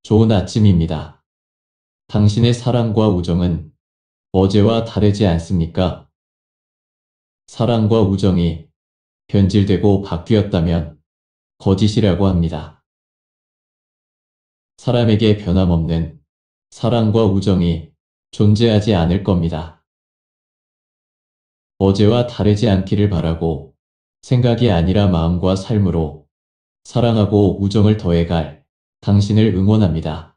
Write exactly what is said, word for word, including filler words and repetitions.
좋은 아침입니다. 당신의 사랑과 우정은 어제와 다르지 않습니까? 사랑과 우정이 변질되고 바뀌었다면 거짓이라고 합니다. 사람에게 변함없는 사랑과 우정이 존재하지 않을 겁니다. 어제와 다르지 않기를 바라고 생각이 아니라 마음과 삶으로 사랑하고 우정을 더해갈 당신을 응원합니다.